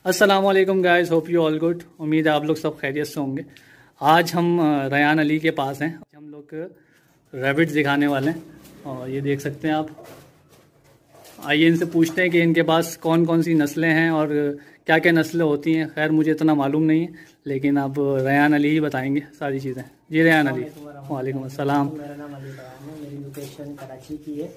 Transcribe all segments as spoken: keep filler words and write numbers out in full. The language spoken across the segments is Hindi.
अस्सलाम वालेकुम guys, hope you all good. उम्मीद है आप लोग सब खैरियत से होंगे। आज हम रयान अली के पास हैं। हम लोग रैबिट्स दिखाने वाले हैं और ये देख सकते हैं आप। आइए इनसे पूछते हैं कि इनके पास कौन कौन सी नस्लें हैं और क्या क्या नस्लें होती हैं। खैर मुझे इतना मालूम नहीं है, लेकिन अब रयान अली ही बताएंगे सारी चीज़ें। जी रयान अली। वालेकुम अस्सलाम। मेरा नाम अली बयान है, मेरी लोकेशन कराची की है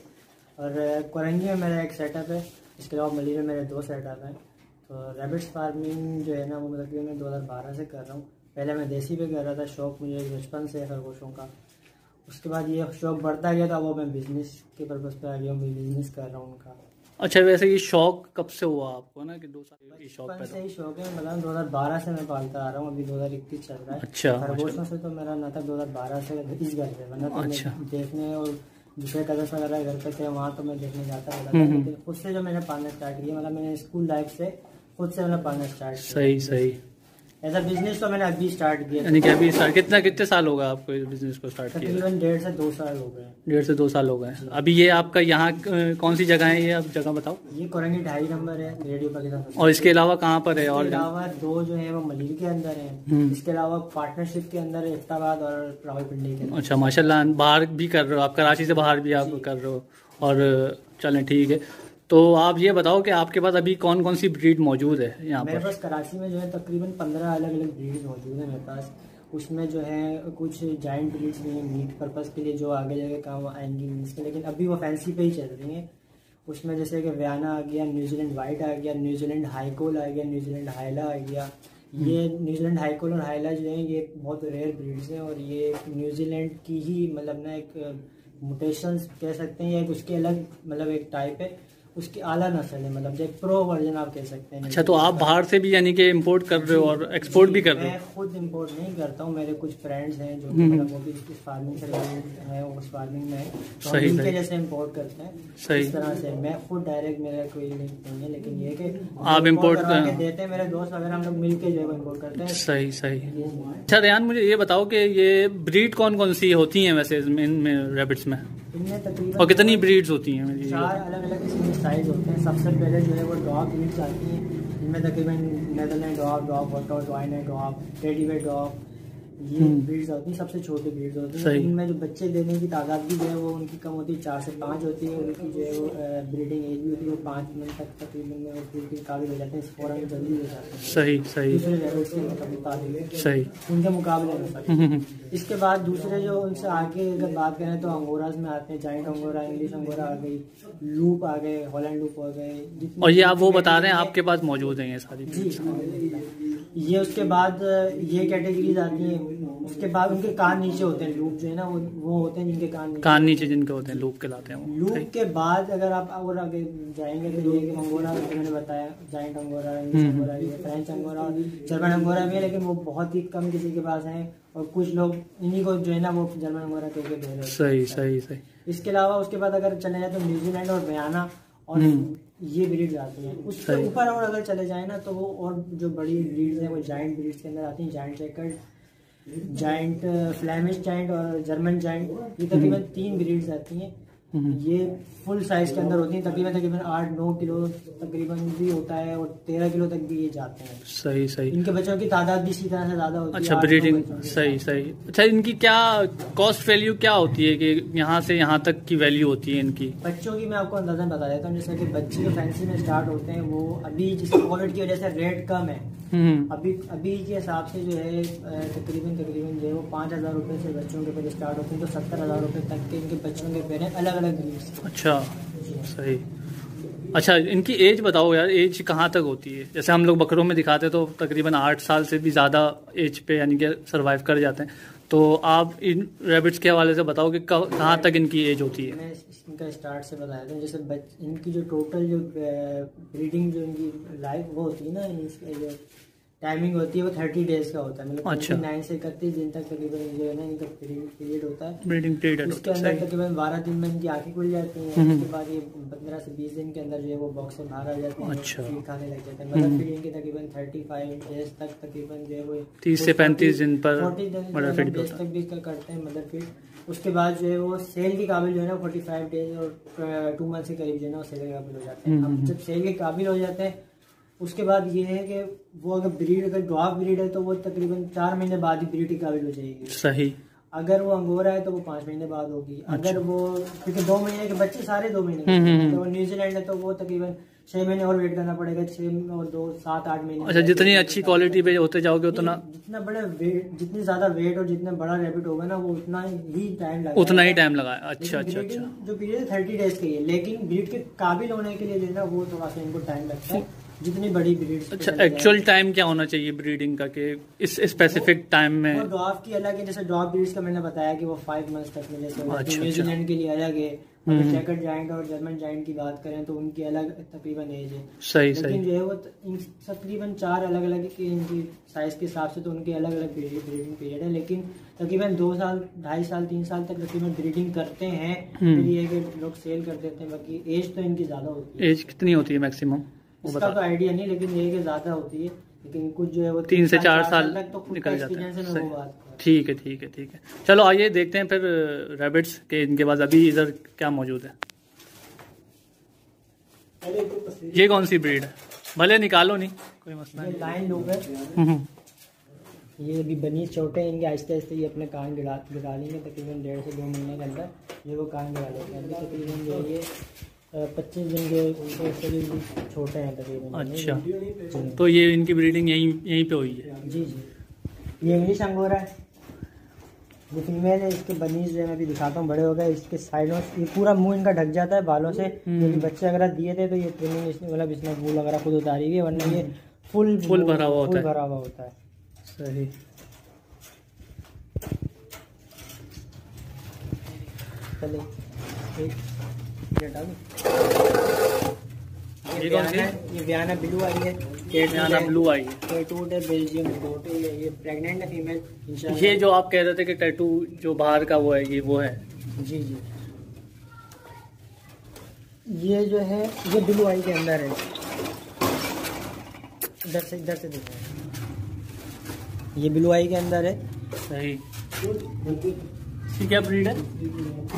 और कोरंगी में मेरा एक सेटअप है। इसके अलावा मली में मेरे दो सेटअप हैं। तो रैबिट्स फार्मिंग जो है ना वो मतलब मैं दो हज़ार बारह से कर रहा हूँ। पहले मैं देसी पे कर रहा था, शौक मुझे बचपन से खरगोशों का। उसके बाद ये शौक बढ़ता गया था, वो मैं बिज़नेस के पर्पज़ पे आ गया हूँ, मैं बिज़नेस कर रहा हूँ उनका। अच्छा, वैसे ये शौक कब से हुआ आपको ना कि दो साल ये शौक बचपन से ही शौक है, मतलब दो हज़ार बारह से मैं पालता आ रहा हूँ। अभी दो हज़ार इक्कीस चल रहा है। अच्छा, खरगोशों से तो मेरा नाता दो हज़ार बारह से इस घर पे, मतलब अच्छा देखने और दूसरे कदर वगैरह घर पे थे वहाँ तो मैं देखने जाता रहता था। लेकिन खुद से जो मैंने पालना स्टार्ट किया, मतलब मैंने स्कूल लाइफ से खुद से मैंने पालना स्टार्ट किया। सही सही। ऐसा बिजनेस तो मैंने अभी स्टार्ट किया। यानी कि अभी स्टार्ट कितना कितने साल होगा आपको इस बिजनेस को स्टार्ट किया? तकरीबन डेढ़ से दो साल हो गए। डेढ़ से दो साल हो गए। अभी ये आपका यहाँ कौन सी जगह है, ये आप जगह बताओ। ये कोरंगी ढाई नंबर है रेडियो पाकिस्तान। और इसके अलावा कहाँ पर है? और इसके अलावा दो जो है वो मलीर के अंदर है। इसके अलावा पार्टनरशिप के अंदर इफ्ताबाद और रावलपिंडी के। अच्छा माशाल्लाह, बाहर भी कर रहे हो आप, कराची से बाहर भी आप कर रहे हो। और चलें ठीक है, तो आप ये बताओ कि आपके पास अभी कौन कौन सी ब्रीड मौजूद है यहाँ पर? मेरे पास कराची में जो है तकरीबन पंद्रह अलग अलग ब्रीड मौजूद है मेरे पास। उसमें जो है कुछ जाइंट ब्रीड्स भी हैं मीट पर्पज़ के लिए जो आगे जाके काम आएंगी मीट्स के, लेकिन अभी वो फैंसी पे ही चल रही हैं। उसमें जैसे कि व्याना आ गया, न्यूजीलैंड वाइट आ गया, न्यूजीलैंड हाईकोल आ गया, न्यूजीलैंड हाइला आ गया। ये न्यूजीलैंड हाईकोल और हाइला जो है ये बहुत रेयर ब्रीड्स हैं और ये न्यूजीलैंड की ही मतलब ना एक म्यूटेशंस कह सकते हैं, या एक उसके अलग मतलब एक टाइप है, उसकी आला नस्ल है, मतलब जो एक प्रो वर्जन आप कह सकते हैं। अच्छा, तो आप बाहर से भी यानी कि इंपोर्ट कर रहे हो और एक्सपोर्ट भी कर रहे हो? मैं खुद इंपोर्ट नहीं करता हूँ, मेरे कुछ फ्रेंड्स हैं जो मतलब वो भी इस फार्मिंग से है, उस फार्मिंग में है, तो हम इनके जैसे इंपोर्ट करते हैं। सही इस तरह से मैं खुद डायरेक्ट मेरा कोई लिंक नहीं है, लेकिन ये कि आप इंपोर्ट करके देते हैं। मेरे दोस्त वगैरह हम लोग मिलके जो है इंपोर्ट करते हैं। सही सही। अच्छा रेहान, मुझे ये बताओ कि ये ब्रीड कौन कौन सी होती हैं वैसे इनमें रैबिट्स में? इनमें तकरीबन और कितनी ब्रीड्स होती हैं? चार अलग अलग किस्म के साइज होते हैं। सबसे पहले जो है वो डॉग ब्रीड्स आती हैं। इनमें तकरीबन नेदरलैंड डॉग, डॉग वॉटर, डॉइनर डॉग, टेडी बेयर डॉग, ये ब्रीड्स होती हैं। सबसे छोटी ब्रीड्स होती हैं। इनमें जो बच्चे देने की तादाद भी जो है वो उनकी कम होती है, चार से पाँच होती है। उनकी जो है वो ब्रीडिंग एज भी होती है वो पाँच मिनट तक तकरीबन में ब्रीडिंग काबिल हो जाते हैं, फौरन जल्दी हो जाते हैं। सही सही। दूसरे लेवल्स के मुताबिक सही उनके मुकाबले में। इसके बाद दूसरे जो उनसे आगे अगर बात करें तो अंगोराज में आते हैं। जाइंट अंगोरा, इंग्लिश अंगोरा आ गई, लूप आ गए, हॉलैंड लूप आ गए। और ये आप वो बता रहे हैं आपके पास मौजूद हैं ये सारी? जी ये उसके बाद ये कैटेगरीज आती हैं। उसके बाद उनके कान नीचे होते हैं, लूप जो है ना वो वो होते हैं जिनके कान नीचे कान नीचे जिनके होते हैं लूप कहलाते हैं। लूप के बाद अगर आप और आगे जाएंगे तो ये अंगोरा मैंने बताया, giant Angora, English Angora, French Angora, German Angora भी है, लेकिन वो बहुत ही कम किसी के पास है और कुछ लोग इन्हीं को जो है ना वो जर्मन अंगोरा कह के दे रहे हैं। सही सही सही। इसके अलावा उसके बाद अगर चले जाए तो न्यूजीलैंड और व्याना और ये ब्रीड्स आती हैं। उससे ऊपर और अगर चले जाए ना तो वो और जो बड़ी ब्रीड्स हैं वो जाइंट ब्रीड्स के अंदर आती हैं। Giant chequered, giant Flemish giant और जर्मन जाइंट, ये तकरीबन तीन ब्रीड्स आती हैं। ये फुल साइज के अंदर होती हैं, तकरीबन तकरीबन आठ नौ किलो तकरीबन भी होता है और तेरह किलो तक भी ये जाते हैं। सही सही। इनके बच्चों की तादाद भी इसी तरह से ज्यादा होती है। अच्छा ब्रीडिंग, सही सही। अच्छा इनकी क्या कॉस्ट वैल्यू क्या होती है कि यहाँ से यहाँ तक की वैल्यू होती है इनकी? बच्चों की मैं आपको अंदाजा बता देता हूँ। जैसे कि बच्चे जो फैंसी में स्टार्ट होते हैं वो अभी जिस कोविड की वजह से रेट कम है, अभी अभी के हिसाब से जो है तकरीबन तकरीबन जो है वो पाँच हजार रुपये से बच्चों के पैर स्टार्ट होते हैं, तो सत्तर हजार रुपये तक के इनके बच्चों के पैर अलग अलग ब्रीड्स। अच्छा सही। अच्छा इनकी एज बताओ यार, एज कहाँ तक होती है? जैसे हम लोग बकरों में दिखाते तो तकरीबन आठ साल से भी ज़्यादा एज पे यानी कि सर्वाइव कर जाते हैं, तो आप इन रैबिट्स के हवाले से बताओ कि कहाँ तक इनकी एज होती है? मैं इनका स्टार्ट से बताया था। जैसे बच इनकी जो टोटल जो ब्रीडिंग जो इनकी लाइफ वो होती है ना, जो टाइमिंग होती है वो थर्टी डेज का होता है, मतलब अच्छा नाइन से इकतीस दिन तक तकरीबन जो है ना इनका पीरियड होता है, ब्रीडिंग पीरियड। उसके अंदर तकरीबन बारह दिन में इनकी आंखें खुल जाती हैं। उसके बाद ये पंद्रह से बीस दिन के अंदर जो है वो बॉक्स से बाहर आ जाते हैं, अच्छा फीड खाने लग जाते हैं। मतलब फिर इनके तकरीबन थर्टी फाइव डेज तक तकरीबन जो है वो तीस से पैंतीस दिन पर फोर्टी डेज तक भी करते हैं मतलब फिर। उसके बाद जो है वो सेल के काबिल जो है ना फोर्टी फाइव डेज और टू मंथ के करीब जो है ना वो सेल के काबिल हो जाते हैं। अब जब सेल के काबिल हो जाते हैं उसके बाद ये है कि वो अगर ब्रीड अगर डॉग ब्रीड है तो वो तकरीबन चार महीने बाद ही ब्रीड की काबिल हो जाएगी। सही। अगर वो अंगोरा है तो वो पाँच महीने बाद होगी। अच्छा। अगर वो क्योंकि दो महीने के बच्चे सारे दो महीने के, तो वो न्यूजीलैंड है तो वो तकरीबन छह महीने और वेट करना पड़ेगा, छह और दो सात आठ महीने। अच्छा, जितनी अच्छी क्वालिटी पे होते जाओगे उतना जितना बड़े वेट जितनी ज्यादा वेट और जितना बड़ा रैबिट होगा ना वो उतना ही टाइम लगेगा, उतना ही टाइम लगा। अच्छा अच्छा अच्छा। जो पीरियड है थर्टी डेज के लिए, लेकिन ब्रीड के काबिल होने के लिए जो है ना वो थोड़ा सा इनको टाइम लगता है जितनी बड़ी ब्रीड। अच्छा, एक्चुअल टाइम क्या होना चाहिए ब्रीडिंग का कि इस स्पेसिफिक टाइम में? वो डॉग की अलग है, जैसे डॉग ब्रीड्स का मैंने बताया कि वो फाइव मंथ्स तक में, जैसे न्यूजीलैंड के लिए अलग है। अगर चेकर्ड जायंट और जर्मन जायंट की बात करें तो उनकी अलग तकरीबन एज है। सही लेकिन सही। जो है वो तकरीबन चार अलग अलग की इनकी साइज के हिसाब से तो उनके अलग अलग ब्रीडिंग पीरियड है, लेकिन तकरीबन दो साल ढाई साल तीन साल तक तकरीबन ब्रीडिंग करते हैं, फिर ये कि लोग सेल कर देते हैं। बाकी एज तो इनकी ज्यादा होती है। एज कितनी होती है मैक्सिमम? उसका तो आइडिया नहीं, लेकिन ये कि ज्यादा होती है, लेकिन कुछ जो है वो तीन से चार साल तक तो निकल जाता है। है। ठीक है ठीक है ठीक है। चलो आइए देखते हैं फिर रैबिट्स के इनके पास अभी इधर क्या मौजूद है। ये कौन सी ब्रीड है? भले निकालो नहीं, कोई मसला नहीं। लाइन लोग है, ये भी बनी छोटे हैं इनके, आहिस्ते आहिस्ते ये अपने कान गिरा गिरा लेंगे तकरीबन डेढ़ से दो महीने के अंदर ये वो कान गिरा लेते हैं। अभी तकरीबन जो ये पच्चीस दिन के छोटे हैं तकरीबन। अच्छा, तो ये इनकी ब्रीडिंग यहीं यहीं पे हुई है? जी जी। ये इंग्लिश अंगोरा है, ये फीमेल है। इसके बनीज जो है मैं भी दिखाता हूँ, बड़े हो गए। इसके साइडों ये पूरा मुंह इनका ढक जाता है बालों से। ये बच्चे अगर दिए थे तो ये ट्रिमिंग इसमें मतलब इसमें वूल वगैरह खुद उतारी हुई है, वरना ये फुल फुल भरा हुआ होता है। भरा हुआ होता है। सही। चले एक ये कौन सी? ये वियाना ब्लू आई है, वियाना ब्लू आई है, टैटूड है, बेल्जियम टोटल है, ये प्रेग्नेंट है फीमेल इंशाल्लाह। ये जो आप कह रहे थे कि टैटू जो बाहर का वो है, ये वो है? जी जी। ये जो है ये ब्लू आई के अंदर है, इधर से इधर से देखो, ये ब्लू आई के अंदर है। सही। इसकी क्या ब्रीड है?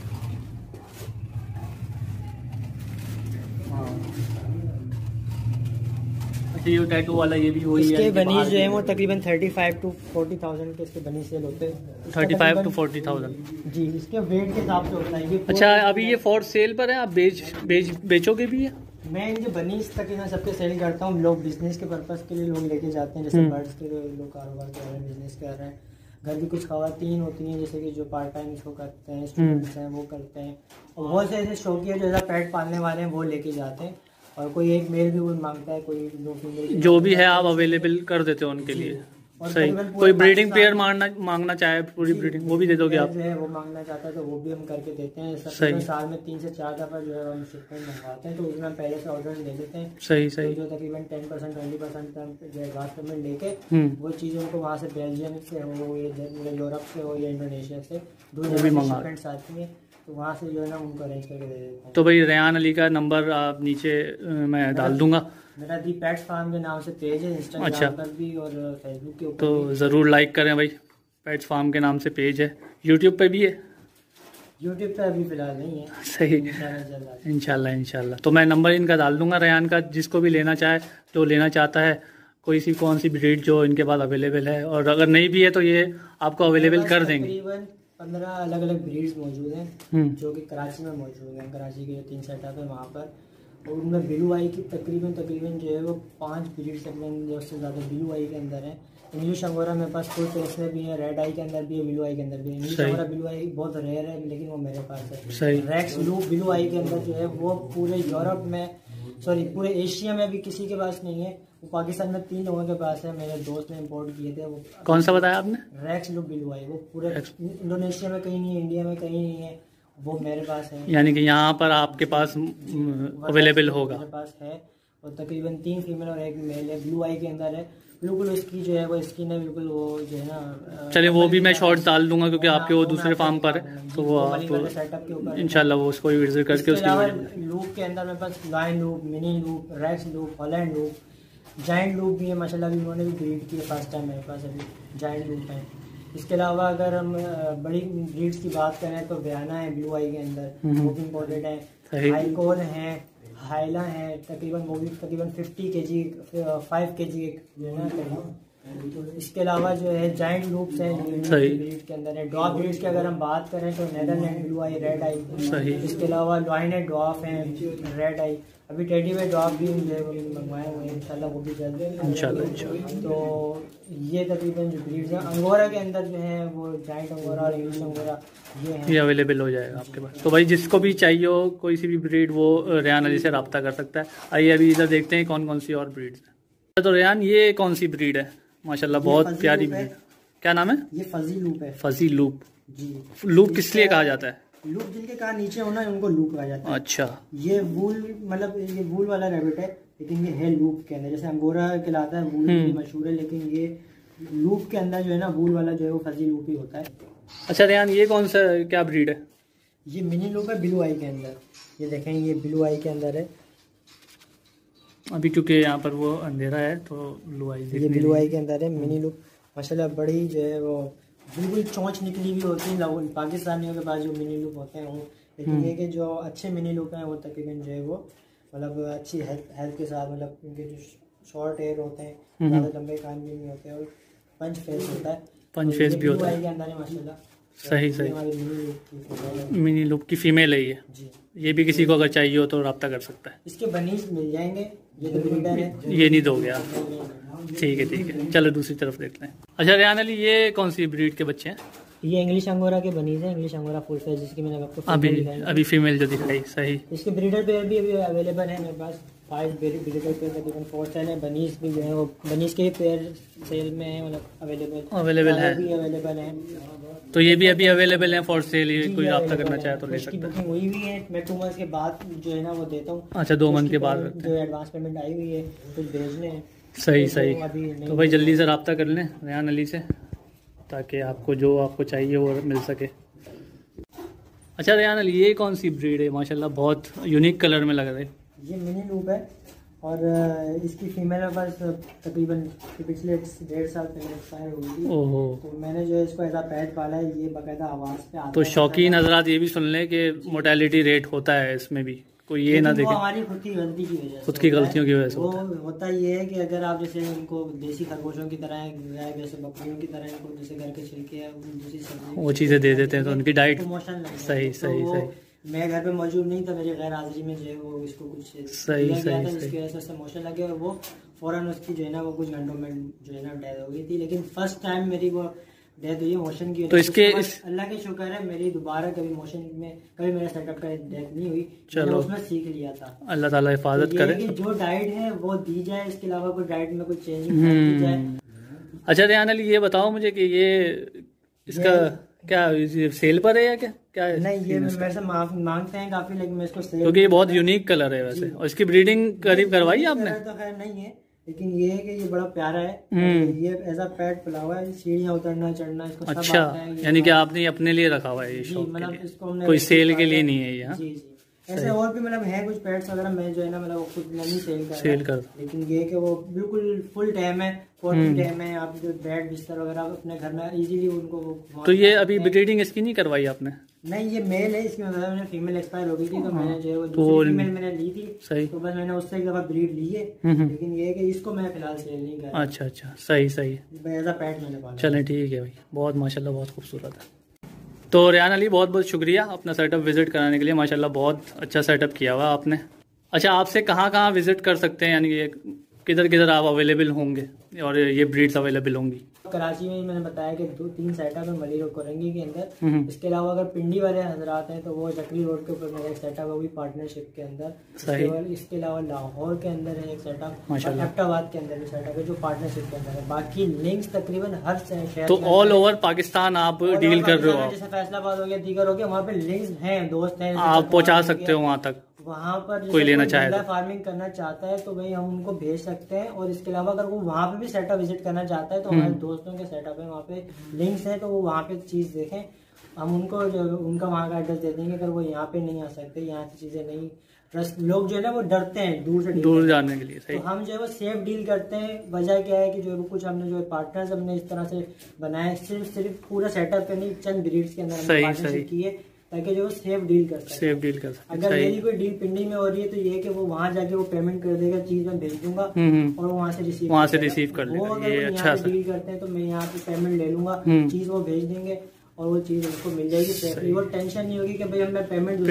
ये टैटू वाला ये भी वही है? इसके बनीज जो है वो तकरीबन thirty five to forty thousand के इसके बनी सेल होते हैं। Thirty five to forty thousand जी, इसके वेट के हिसाब से होता है ये। अच्छा, अभी ये फॉर सेल पर है? आप बेच बेच बेचोगे भी है? मैं इनके बनीज तकरीबन सबके सेल करता हूँ। लोग बिजनेस के पर्पस के लिए लोग लेके जाते हैं, जैसे बर्ड्स के लोग कारोबार कर रहे हैं, बिजनेस कर रहे हैं। घर की कुछ खवातीन होती हैं जैसे कि जो पार्ट टाइम इसको करते हैं, स्टूडेंट्स हैं वो करते हैं, और बहुत से ऐसे शौकीन जो ऐसा पेट पालने वाले हैं वो लेके जाते हैं। और कोई एक मेल भी वो मांगता है, कोई दो फीमेल, जो भी है आप अवेलेबल कर देते हो उनके लिए। सही। कोई ब्रीडिंग पेयर मांगना मांगना चाहे पूरी ब्रीडिंग, वो भी दे दोगे आप? जो है वो मांगना चाहता है तो वो भी हम करके देते हैं। सही। साल में तीन से चार दफा जो है हम शिपमेंट मंगवाते हैं, तो उसमें हम पहले से ऑर्डर ले लेते हैं। सही सही। तो जो तकरीबन टेन परसेंट ट्वेंटी परसेंट जो है एडवांस पेमेंट लेके वो चीज़ उनको वहाँ से बेल्जियम से हो या यूरोप से हो या इंडोनेशिया से दो शिपमेंट्स आती हैं, तो वहाँ से जो है ना उनको अरेंज करके दे देते हैं। तो भाई रेयान अली का नंबर आप नीचे मैं डाल दूंगा। मेरा दी पेट्स फार्म के नाम से पेज है इंस्टाग्राम अच्छा। पर भी और फेसबुक के ऊपर तो भी। ज़रूर लाइक करें भाई, पेट्स फार्म के नाम से पेज है। यूट्यूब पे भी है? यूट्यूब पे अभी फिलहाल नहीं है। सही। इंशाल्लाह इंशाल्लाह। तो मैं नंबर इनका डाल दूंगा रेयान का, जिसको भी लेना चाहे, जो लेना चाहता है कोई सी कौन सी ब्रीड जो इनके पास अवेलेबल है, और अगर नहीं भी है तो ये आपको अवेलेबल कर देंगे। तकरीबन पंद्रह अलग अलग ब्रीड्स मौजूद हैं जो कि कराची में मौजूद हैं। कराची के जो तीन सेटअप है वहाँ पर, और उनमें ब्लू आई की तकरीबन तकरीबन जो है वो पांच ब्रीड्स तकरीबन उससे ज़्यादा ब्लू आई के अंदर है। इंग्लिश अंगोरा मेरे पास फुल टेस्ट में भी है, रेड आई के अंदर भी है, ब्लू आई के अंदर भी है। इंग्लिश अंगोरा ब्लू आई बहुत रेयर है लेकिन वो मेरे पास है। रेक्स ब्लू ब्लू आई के अंदर जो है वो पूरे यूरोप में, सॉरी पूरे एशिया में भी किसी के पास नहीं है। वो पाकिस्तान में तीन लोगों के पास है, मेरे दोस्त ने इंपोर्ट किए थे। वो कौन सा बताया आपने? Rex blue blue eye. वो पूरे इंडोनेशिया में कहीं नहीं है, इंडिया में कहीं नहीं है, वो मेरे पास है। यानी कि यहाँ पर आपके पास अवेलेबल होगा? मेरे पास है, और तकरीबन तीन फीमेल और एक मेल है। ब्लू आई के अंदर है, बिल्कुल इसकी जो है वो स्किन है बिल्कुल वो जो है ना। चलिए वो भी मैं शॉर्ट डाल दूंगा क्योंकि आपके वो दूसरे फार्म पर है, तो वो आप सेटअप के ऊपर इंशाल्लाह वो उसको विजिट करके उसकी लूप के अंदर मेरे पास lion lop, mini lop, rex lop, Holland lop, giant lop भी है माशाल्लाह। भी उन्होंने भी ब्रीड की है फर्स्ट टाइम मेरे पास अभी जाइंट लूप है। इसके अलावा अगर हम बड़ी ब्रीड्स की बात करें तो वियाना है ब्लू आई के अंदर, वो भी इम्पोर्टेड है। हाईकोल है, हाइला है तकरीबन, वो भी तकरीबन फिफ्टी के जी फाइव के जी जो है ना। इसके अलावा जो है जाइंट लूप्स हैं ब्रीड के अंदर है। डॉग ब्रीड्स की अगर हम बात करें तो Netherland blue eye, red eye. इसके अलावा लॉइनेट डॉफ हैं, रेड आई। अभी टेडी वे डॉग भी मंगवाए हुए हैं, इंशाल्लाह वो भी जल्द इंशाल्लाह। तो ये तकरीबन जो ब्रीड्स हैं अंगोरा के अंदर जो है वो जाइंट अंगोरा और इंग्लिश अंगोरा ये है, ये अवेलेबल हो जाएगा आपके पास। तो भाई जिसको भी चाहिए हो कोई सी भी ब्रीड वो रेहान अली से रब्ता कर सकता है। आइए अभी इधर देखते हैं कौन कौन सी और ब्रीड्स हैं। तो रेहान ये कौन सी ब्रीड है? माशाल्लाह बहुत प्यारी ब्रीड। क्या नाम है? ये फजी लूप है। फजी लूप जी। लूप किस लिए कहा जाता है? लूप जिनके कहा नीचे होना उनको लूप कहा जाता है। अच्छा। ये वूल मतलब ये वूल वाला रैबिट है, लेकिन ये है लूप के अंदर। जैसे अंगोरा कहलाता है वूल की मशहूर है, लेकिन ये लूप के अंदर जो है ना वूल वाला जो है वो फजी लूप ही होता है। अच्छा रेहान ये कौन सा क्या ब्रीड है? ये मिनी लूप है ब्लू आई के अंदर। ये देखें ये ब्लू आई के अंदर है। अभी क्योंकि यहाँ पर वो अंधेरा है तो ब्लू आई, ये ब्लू आई के अंदर है मिनी लूप। माशाल्लाह बड़ी जो है वो बिल्कुल चोंच निकली हुई होती है पाकिस्तानियों के पास जो मिनी लूप होते हैं वो। लेकिन ये कि जो अच्छे मिनी लूप हैं वो तकरीबन जो है वो मतलब अच्छी हेल्थ हेल्थ के साथ, मतलब उनके जो शॉर्ट हेयर होते हैं, ज़्यादा लंबे कान भी नहीं होते और पंच फेस होता है। पंच फेस भी होता है के अंदर है माशाल्लाह। सही सही। मिनी लूप की फीमेल है ये जी। ये भी किसी को अगर चाहिए हो तो रब्ता कर सकता है। इसके बनीज मिल जाएंगे। ये तो ब्रीडर है। ये नहीं दोगे आप? ठीक है ठीक है, चलो दूसरी तरफ देखते हैं। अच्छा रेहान अली ये कौन सी ब्रीड के बच्चे हैं? ये इंग्लिश अंगोरा के बनीज हैं। इंग्लिश अंगोरा फुल फेस जिसकी मैंने आपको अभी अभी फीमेल जो दिखाई। सही। इसके ब्रीडर पेयर भी अभी अवेलेबल है मेरे पास। फाइव ब्रीडर पेयर तकरीबन फोर सेल है। बनीज भी जो है वो बनीज के पेयर सेल में है, मतलब अवेलेबल अवेलेबल है भी अवेलेबल है। तो ये भी अभी अवेलेबल है फॉर सेल। कोई रब्ता करना चाहे तो ले सकता है। बुकिंग हुई हुई है। मैं टू मंथ के बाद जो है ना वो देता हूँ। अच्छा दो मंथ के बाद जो एडवांस पेमेंट आई हुई है कुछ भेजने हैं। सही सही। तो भाई जल्दी से रब्ता कर लें रेहान अली से ताकि आपको जो आपको चाहिए वो मिल सके। अच्छा रेहान अली ये कौन सी ब्रीड है? माशाल्लाह बहुत यूनिक कलर में लग रहा है। ये मिनी लूप है और इसकी फीमेल में बस तकरीबन पिछले डेढ़ साल पहले एक्सपायर हुई थी। ओहो। तो मैंने जो है इसको एज अ पेट पाला है। ये बाकायदा आवाज़ पे आता है। तो शौकीन हज़रात ये भी सुन लें कि मोर्टेलिटी रेट होता है इसमें भी, कोई ये ना देखे हमारी खुद की गलती की वजह से, खुद की गलतियों की वजह से वो होता ये है कि अगर आप जैसे इनको देसी खरगोशों की तरह गाय जैसे बकरियों की तरह इनको जैसे घर के छिलके दूसरी सब्जी वो चीज़ें दे देते हैं तो उनकी डाइट प्रमोशन सही सही सही। मैं घर पे मौजूद नहीं था, मेरे गैर हाजिरी में जो है वो इसको कुछ सही दिया गया सही था जिसकी वजह से उससे मोशन लगे और वो फौरन उसकी जो है ना वो कुछ घंटों में जो है ना डेथ हो गई थी। लेकिन फर्स्ट टाइम मेरी वो डेथ हुई मोशन की। तो इसके इस... अल्लाह के शुक्र है मेरी दोबारा कभी मोशन में कभी मेरा सेटअप का डेथ नहीं हुई। चलो उसमें सीख लिया था। अल्लाह ताला हिफाजत करे। जो डाइट है वो दी जाए, इसके अलावा कोई डाइट में कोई चेंजिंग की जाए। अच्छा रेहान अली ये बताओ मुझे कि ये इसका क्या सेल पर है या क्या क्या है? नहीं ये मेरे से मांगते हैं काफी, लेकिन मैं इसको सेल क्योंकि ये बहुत यूनिक कलर है वैसे। और इसकी ब्रीडिंग करीब करवाई आपने? तो खैर नहीं है, लेकिन ये है कि ये बड़ा प्यारा है। ये एज अ पेट पला हुआ है। सीढ़ियाँ उतरना चढ़ना इसको सब अच्छा आता है। यानी कि आपने अपने लिए रखा हुआ है ये शौक के लिए, कोई सेल के लिए नहीं है ये? जी जी ऐसे और भी मतलब है कुछ पेट्स वगैरह मैं जो है ना मतलब खुद नहीं सेल कर सेल कर लेकिन ये कि वो बिल्कुल फुल टाइम है, फोर्टी टाइम है। आप जो बेड बिस्तर वगैरह अपने घर में इजीली उनको। तो ये अभी ब्रीडिंग इसकी नहीं करवाई आपने? नहीं ये मेल है। इसकी मतलब मैंने फीमेल एक्सपायर हो गई थी तो मैंने जो है वो दूसरी फीमेल मैंने ली थी। सही। तो बस मैंने उससे एक दफा ब्रीड ली है, लेकिन ये है कि इसको मैं फिलहाल सेल नहीं कर रहा। अच्छा अच्छा सही सही। एज अ पेट मैंने पाला। चलें ठीक है भाई, बहुत माशाल्लाह बहुत खूबसूरत है। तो रेहान अली बहुत बहुत शुक्रिया अपना सेटअप विजिट कराने के लिए। माशाल्लाह बहुत अच्छा सेटअप किया हुआ आपने। अच्छा आपसे कहाँ कहाँ विजिट कर सकते हैं, यानी ये किधर किधर आप अवेलेबल होंगे और ये ब्रीड्स अवेलेबल होंगी? कराची में मैंने बताया कि दो तीन सेटअप है मली रोड कोरंगी के अंदर। इसके अलावा अगर पिंडी वाले हजरात हैं तो वो जकरी रोड के ऊपर मेरा एक सेटअप है, वो भी पार्टनरशिप के अंदर। सही। इसके अलावा लाहौर के अंदर है एक सेटअप, एबटाबाद के अंदर भी सेटअप है जो पार्टनरशिप के अंदर है। बाकी लिंक्स तकरीबन हर शहर तो ऑल ओवर पाकिस्तान आप डील कर रहे हो? जैसे फैसलाबाद हो गया, दीगर हो गया, वहाँ पे लिंक्स हैं, दोस्त हैं, आप पहुँचा सकते हो वहाँ तक। वहाँ पर कोई लेना चाहे तो फार्मिंग करना चाहता है तो भाई हम उनको भेज सकते हैं। और इसके अलावा अगर वो वहाँ पे भी सेटअप विजिट करना चाहता है तो हमारे दोस्तों के सेटअप है, वहाँ पे लिंक्स हैं तो वो वहाँ पे चीज़ देखें। हम उनको जो उनका वहाँ का एड्रेस दे देंगे। अगर वो यहाँ पे नहीं आ सकते, यहाँ से चीज़ें नहीं ट्रस्ट, लोग जो है ना वो डरते हैं दूर से दूर जाने के लिए। सही। तो हम जो है वो सेफ डील करते हैं। वजह क्या है कि जो कुछ हमने जो पार्टनर्स हमने इस तरह से बनाए, सिर्फ सिर्फ पूरा सेटअप पे नहीं चंद ब्रीड्स के अंदर पार्टनरशिप की है ताकि जो सेफ डील कर सके सेफ डील कर सके। अगर मेरी कोई डील पेंडिंग में हो रही है तो ये कि वो वहाँ जाके वो पेमेंट कर देगा, चीज मैं भेज दूंगा और वहाँ से रिसीव वहाँ से रिसीव कर लेगा। वो अगर ये अच्छा डील करते हैं तो मैं यहाँ पे पेमेंट ले लूंगा, चीज वो भेज देंगे और वो चीज उनको मिल जाएगी सेफली। वो टेंशन नहीं होगी कि भाई हम मैं पेमेंट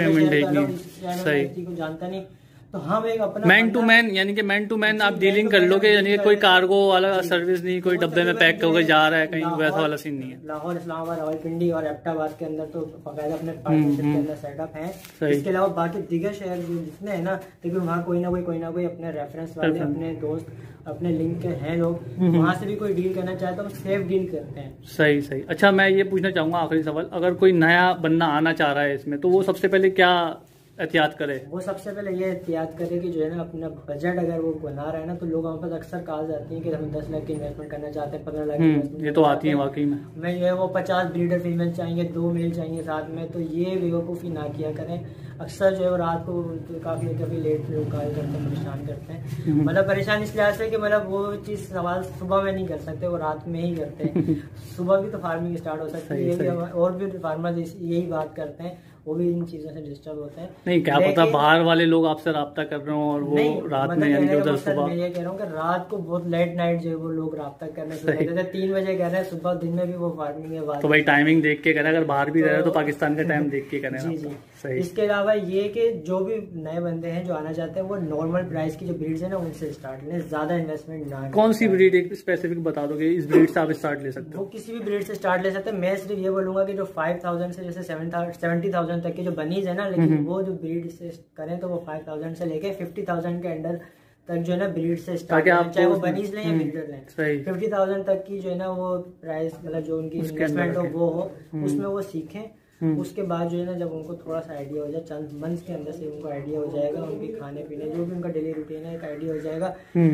पेमेंट को जानता नहीं, तो हम एक अपना मैन टू मैन यानी कि मैन टू मैन आप डीलिंग कर लोगे, यानी कि कोई कार्गो वाला सर्विस नहीं, कोई डब्बे में पैक होकर जा रहा है कहीं, वैसा वाला सीन नहीं है। लाहौर, इस्लामाबाद, रावलपिंडी और एबटाबाद के अंदर तो बाकायदा अपने पार्टनरशिप के अंदर सेटअप है। इसके अलावा बाकी दीगर शहर जो जितने हैं ना, लेकिन वहाँ कोई ना कोई कोई ना कोई अपने रेफरेंस वाले, अपने दोस्त, अपने लिंक के हैं लोग, वहाँ से भी कोई डील करना चाहे तो हम सेफ डील करते हैं। सही सही। अच्छा, मैं ये पूछना चाहूंगा आखिरी सवाल, अगर कोई नया बंदा आना चाह रहा है इसमें तो वो सबसे पहले क्या एहतियात करे? वो सबसे पहले ये एहतियात करे कि जो है ना अपना बजट अगर वो बना रहा है ना, तो लोग हमारे पास अक्सर कॉल जाती हैं कि हम दस लाख की इन्वेस्टमेंट करना चाहते हैं, पंद्रह लाख की इन्वेस्टमेंट, ये तो आती है वाकई में। मैं जो है वो पचास ब्रीडर फीमेल चाहिए, दो मेल चाहिए साथ में, तो ये बेवकूफ़ी ना किया करें। अक्सर जो है वो रात को तो काफ़ी काफ़ी लेट लोग कॉल करते हैं, परेशान करते हैं। मतलब परेशान इस लिहाज से कि मतलब वो चीज़ सवाल सुबह में नहीं कर सकते, वो रात में ही करते हैं। सुबह भी तो फार्मिंग स्टार्ट हो सकती है, और भी फार्मर यही बात करते हैं, वो भी इन चीजों से डिस्टर्ब होते हैं। नहीं, क्या पता बाहर वाले लोग आपसे राब्ता कर रहे हो और वो रात मतलब में यानी कि उधर सुबह। मैं ये कह रहा हूँ कि रात को बहुत लेट नाइट जो है वो लोग राब्ता करने शुरू करते थे, तीन बजे कह रहे हैं, सुबह दिन में भी वो फार्मिंग है। तो भाई टाइमिंग देख के करें, अगर बाहर भी रह रहे तो पाकिस्तान का टाइम देख के करें। जी जी सही। इसके अलावा ये कि जो भी नए बंदे हैं जो आना चाहते हैं वो नॉर्मल प्राइस की जो ब्रीड्स है ना उनसे स्टार्ट लें, ज्यादा इन्वेस्टमेंट ना। कौन सी ब्रीड एक स्पेसिफिक बता दोगे, इस ब्रीड से आप स्टार्ट ले सकते हो? वो किसी भी ब्रीड से स्टार्ट ले सकते हैं। मैं सिर्फ ये बोलूंगा कि जो फाइव थाउजेंड से जैसे सेवेंटी थाउजेंड तक की जो बनीज है ना, लेकिन वो जो ब्रीड से करें तो वो फाइव थाउजेंड से लेके फिफ्टी थाउजेंड के अंडर तक जो है ना ब्रीड से स्टार्ट, चाहे वो बनीज लें या ब्रीडर लें, फिफ्टी थाउजेंड तक की जो है ना वो प्राइस, मतलब जो उनकी इन्वेस्टमेंट हो वो हो, उसमें वो सीखें। उसके बाद जो है ना जब उनको थोड़ा सा आइडिया हो जाए, चंद मंथ्स के अंदर से उनको आइडिया हो जाएगा, उनके खाने पीने जो भी उनका डेली रूटीन है एक आइडिया हो जाएगा।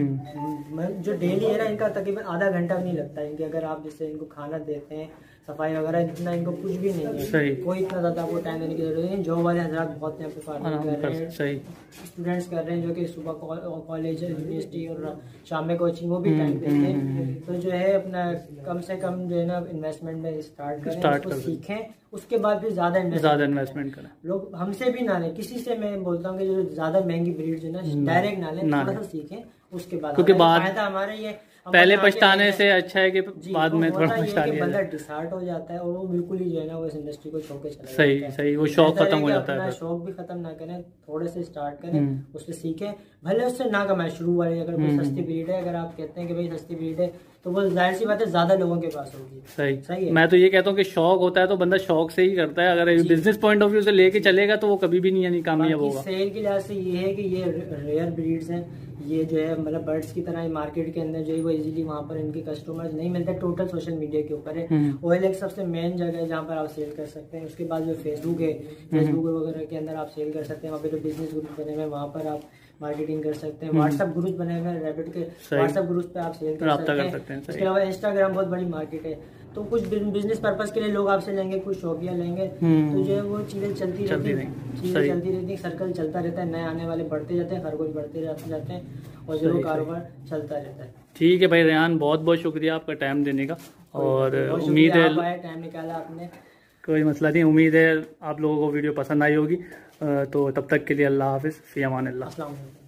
जो डेली है ना इनका तकरीबन आधा घंटा भी नहीं लगता है, अगर आप जैसे इनको खाना देते हैं, सफाई वगैरह, इतना इनको कुछ भी नहीं है, कोई इतना ज्यादा आपको टाइम देने की जरूरत नहीं। जॉब वाले हजरात बहुत यहाँ पे फार्मिंग कर रहे हैं, स्टूडेंट्स कर रहे हैं जो कि सुबह कॉलेज, यूनिवर्सिटी और शाम में कोचिंग, वो भी टाइम देते हैं। तो जो है अपना कम से कम जो है ना इन्वेस्टमेंट में स्टार्ट करें, उसको सीखें, उसके बाद फिर ज्यादा ज्यादा इन्वेस्टमेंट करें। लोग हमसे भी ना लें, किसी से मैं बोलता हूँ कि जो ज्यादा महंगी ब्रीड जो ना डायरेक्ट ना लें, थोड़ा सा सीखें, उसके बाद क्योंकि फायदा हमारा ये पहले पछताने से अच्छा है कि बाद में थोड़ा पछता लिया। बंदा डिसहार्ट हो जाता है और वो बिल्कुल ही जो है ना वो इस इंडस्ट्री को छोड़ के चला सही जाता है। सही, वो शौक खत्म हो जाता है। शौक भी खत्म ना करें, थोड़े से स्टार्ट करें, उससे सीखें, भले उससे ना कमाए शुरू वाले। अगर कोई सस्ती ब्रीड है, अगर आप कहते हैं कि भाई सस्ती ब्रीड है, तो वो जाहिर सी बात है ज्यादा लोगों के पास होगी। सही सही है। मैं तो ये कहता हूँ कि शौक होता है तो बंदा शौक से ही करता है, अगर बिजनेस पॉइंट ऑफ व्यू से लेके चलेगा तो वो कभी भी नहीं यानी कामयाब होगा। सेल के लिहाज से ये है कि ये रेयर ब्रीड्स हैं, ये जो है मतलब बर्ड्स की तरह मार्केट के अंदर जो है वो इजीली वहाँ पर इनके कस्टमर्स नहीं मिलते। टोटल सोशल मीडिया के ऊपर है, ओएलएक्स सबसे मेन जगह है जहाँ पर आप सेल कर सकते हैं। उसके बाद जो फेसबुक है, फेसबुक वगैरह के अंदर आप सेल कर सकते हैं, वहाँ पे जो बिजनेस ग्रुप बने हुए हैं वहाँ पर आप मार्केटिंग कर सकते हैं। व्हाट्सएप ग्रुप बने हुए हैं रैबिट के, व्हाट्सएप ग्रुप पे आप सेल कर सकते हैं। इसके अलावा इंस्टाग्राम बहुत बड़ी मार्केट है, तो कुछ बिजनेस पर्पस के लिए लोग आपसे लेंगे, कुछ शौकिया लेंगे, तो जो है वो चीजें चलती रहती हैं, चीजें चलती रहती हैं, सर्कल चलता रहता है, नए आने वाले बढ़ते जाते हैं, खरगोश बढ़ते जाते हैं और जो कारोबार चलता रहता है। ठीक है भाई रेहान, बहुत बहुत शुक्रिया आपका टाइम देने का, और उम्मीद है टाइम निकाला आपने, कोई मसला नहीं। उम्मीद है आप लोगों को वीडियो पसंद आई होगी, तो तब तक के लिए अल्लाह हाफिज़, फ़ी अमान अल्लाह।